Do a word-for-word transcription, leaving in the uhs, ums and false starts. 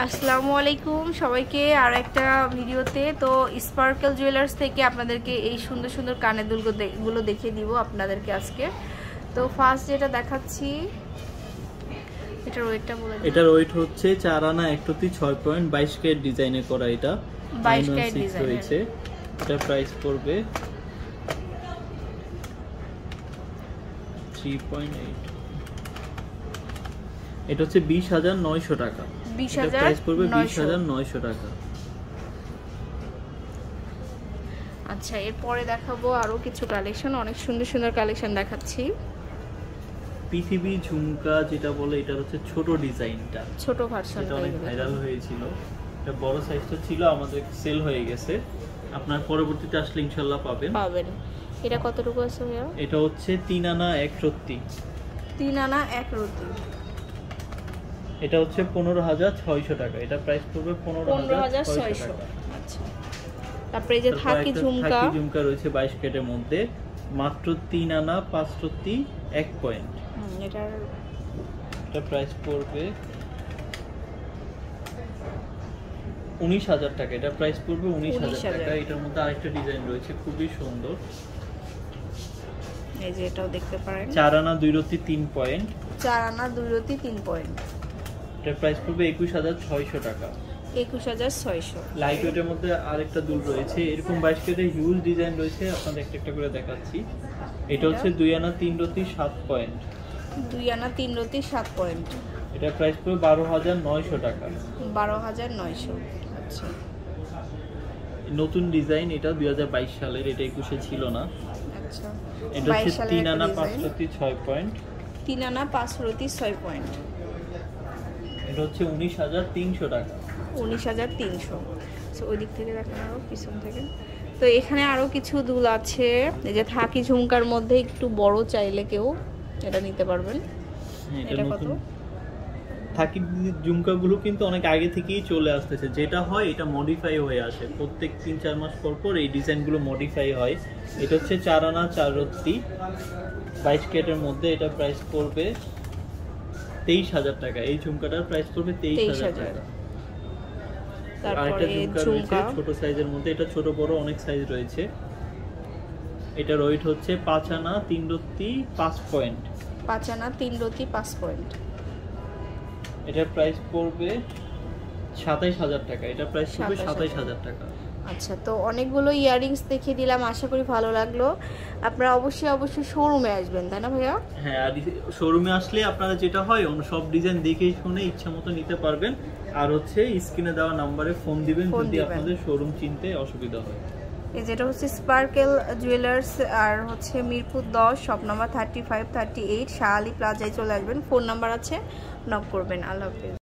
আসসালামু আলাইকুম সবাইকে আর একটা ভিডিওতে। তো স্পার্কেল জুয়েলার্স থেকে আপনাদেরকে এই সুন্দর সুন্দর কানের দুলগুলো দেখিয়ে দিব আপনাদেরকে আজকে। তো ফার্স্ট যেটা দেখাচ্ছি, এটার ওয়েটটা বলে দিন। এটার ওয়েট হচ্ছে চার আনা একটতি ছয় পয়েন্ট বাইশ ক্যারেট ডিজাইনে করা। এটা বাইশ ক্যারেট ডিজাইন হয়েছে। এটা প্রাইস পড়বে তিন পয়েন্ট আট। এটা হচ্ছে বিশ হাজার নয়শো টাকা। বিশ হাজার প্রাইস পড়বে বিশ হাজার নয়শো টাকা। আচ্ছা, এরপরে দেখাবো আরো কিছু কালেকশন, অনেক সুন্দর সুন্দর কালেকশন দেখাচ্ছি। পৃথিবী ঝুমকা যেটা বলে, এটা হচ্ছে ছোট ডিজাইনটা, ছোট ভার্সন, এটা অনেক ভাইরাল হয়েছিল। এটা বড় সাইজটা ছিল, আমাদের সেল হয়ে গেছে। আপনার পরবর্তীতে আসলে ইনশাআল্লাহ পাবেন পাবেন। এটা কতটুকু আছে ভাইয়া? এটা হচ্ছে তিন আনা এক রত্তি। তিন আনা এক রত্তি। এটা হচ্ছে পনেরো হাজার ছয়শো টাকা। এটা প্রাইস পড়বে পনেরো হাজার ছয়শো টাকা। আচ্ছা, তারপরে যে থাকি ঝুমকা, থাকি ঝুমকা রয়েছে বাইশ ক্যারেটের মধ্যে, মাত্র তিন আনা পাঁচ রত্তি এক পয়েন্ট। এটার এটা প্রাইস পড়বে উনিশ হাজার টাকা। এটা প্রাইস পড়বে উনিশ হাজার টাকা। এটার মধ্যে আরেকটা ডিজাইন রয়েছে খুবই সুন্দর, এই যে এটাও দেখতে পারেন। চার আনা দুই রত্তি তিন পয়েন্ট। চার আনা দুই রত্তি তিন পয়েন্ট। এটা প্রাইস পড়বে একুশ হাজার ছয়শো টাকা। একুশ হাজার ছয়শো। লাইট ওয়েটের মধ্যে আরেকটা দুল রয়েছে, এরকম বাইশ ক্যারেটের হিউজ ডিজাইন রয়েছে, আপনাদের একটা একটা করে দেখাচ্ছি। এটা হচ্ছে দুই আনা তিন রত্তি সাত পয়েন্ট। দুই আনা তিন রত্তি সাত পয়েন্ট। এটা প্রাইস পড়বে বারো হাজার নয়শো টাকা। বারো হাজার নয়শো। আচ্ছা, নতুন ডিজাইন, এটা দুই হাজার বাইশ সালের, এটা একুশে ছিল না। আচ্ছা, এটা হচ্ছে তিন আনা পাঁচ রত্তি ছয় পয়েন্ট। তিন আনা পাঁচ রত্তি ছয় পয়েন্ট। এটা হচ্ছে উনিশ হাজার তিনশো টাকা। উনিশ হাজার তিনশো। সো ওই দিক থেকে দেখেন, আরো পিছন থেকে। তো এখানে আরো কিছু দুল আছে, এই যে থাকি ঝুমকার মধ্যে একটু বড় চাইলে কেউ এটা নিতে পারবেন। এটা কত? থাকি ঝুমকাগুলো কিন্তু অনেক আগে থেকেই চলে আসতেছে, যেটা হয় এটা মডিফাই হয়ে আসে প্রত্যেক তিন চার মাস পর পর এই ডিজাইনগুলো মডিফাই হয়। এটা হচ্ছে চার আনা চার রত্তি বাইশ ক্যারেটের মধ্যে। এটা প্রাইস পড়বে তেইশ হাজার টাকা। এই ঝুমকাটার প্রাইস পড়বে তেইশ হাজার টাকা। আরেকটা ঝুমকা রয়েছে ছোট সাইজের মধ্যে, এটা ছোট বড় অনেক সাইজ রয়েছে। এটার ওয়েট হচ্ছে পাঁচ আনা তিন রত্তি পাঁচ পয়েন্ট। পাঁচ আনা তিন রত্তি পাঁচ পয়েন্ট। এটার প্রাইস পড়বে সাতাইশ হাজার টাকা। এটা প্রাইস পড়বে সাতাইশ হাজার টাকা। আচ্ছা, তো অনেকগুলো ইয়াররিংস দেখিয়ে দিলাম, আশা করি ভালো লাগলো। আপনারা অবশ্যই অবশ্যই শোরুমে আসবেন, তাই না ভাইয়া? হ্যাঁ, আর শোরুমে আসলে আপনারা যেটা হয় সব ডিজাইন দেখে শুনে ইচ্ছা মতো নিতে পারবেন। আর হচ্ছে স্ক্রিনে দেওয়া নাম্বারে ফোন দিবেন যদি আপনাদের শোরুম চিনতে অসুবিধা হয়। এই যেটা হচ্ছে স্পার্কেল জুয়েলার্স, আর হচ্ছে মিরপুর দশ, shop number thirty five thirty eight, Shah Ali প্লাজায় চলে আসবেন। ফোন নাম্বার আছে, নক করবেন। আল্লাহ হাফেজ।